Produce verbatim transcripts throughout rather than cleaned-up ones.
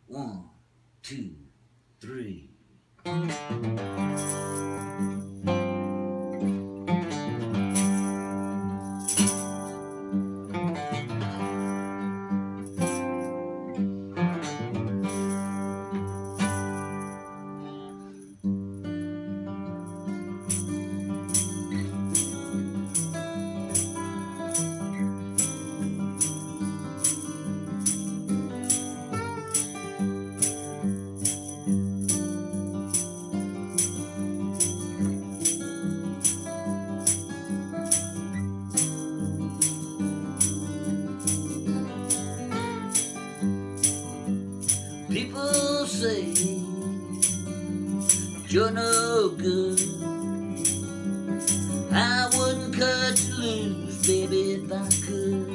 One, two, three. People say you're no good. I wouldn't cut you loose, baby, if I could.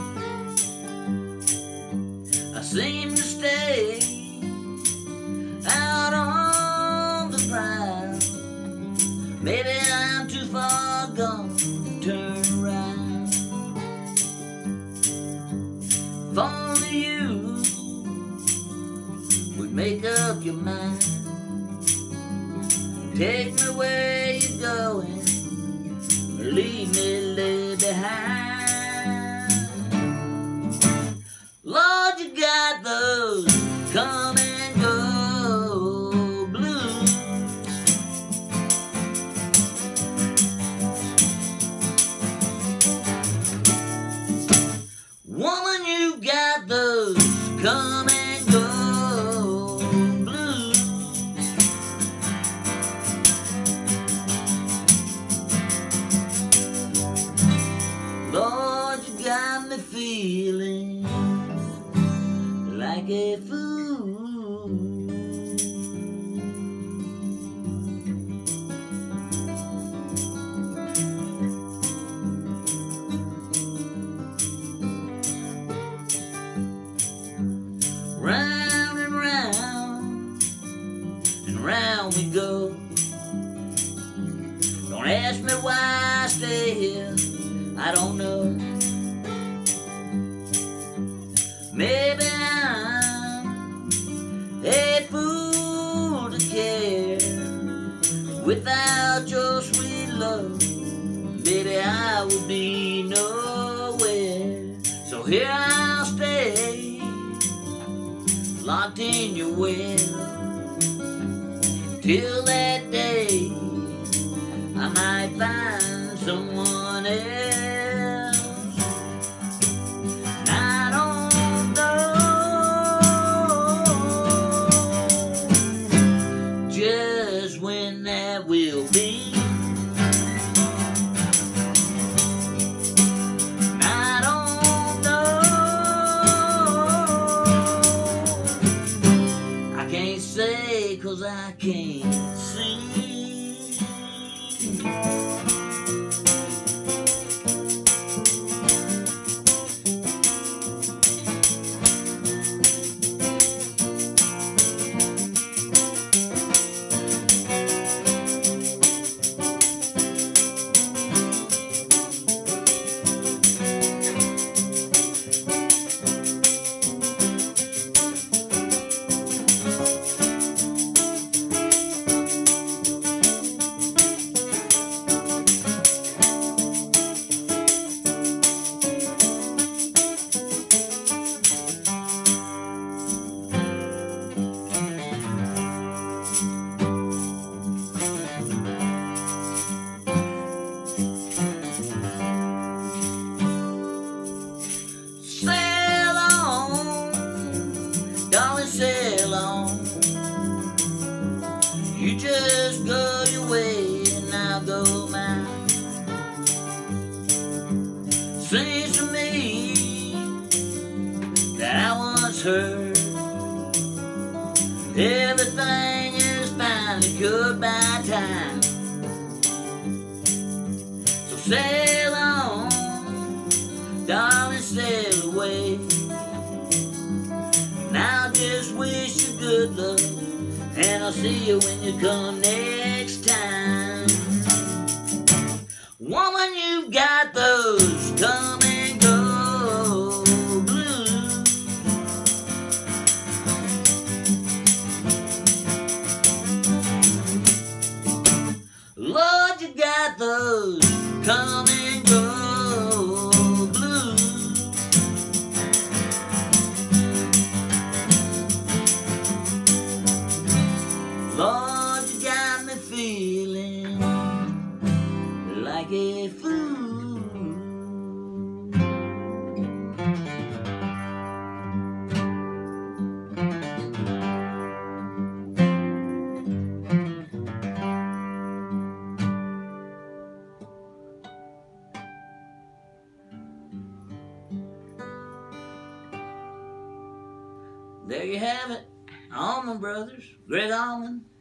I seem to stay out on the prowl. Maybe I'm too far gone to turn around. If only you would make up your mind, take me where you're going, or leave me lay behind. Lord, you got those come and go blues. Woman, you got those come and go blues. Lord, you got me feeling like a fool. Round and round and round we go. Don't ask me why I stay here, I don't know. Maybe I'm a fool to care. Without your sweet love, baby, I would be nowhere. So here I'll stay, locked in your well, till that day I might find someone else. And I don't know just when that will be. And I don't know, I can't say 'cause I can't see. Sail on, darling, sail on. You just go your way and I'll go mine. Seems to me that I once heard everything is finally good by time. So sail on, darling, sail away. And I'll just wish you good luck, and I'll see you when you come next time. Woman, you've got those come and go blues. There you have it. Allman Brothers. Greg Allman.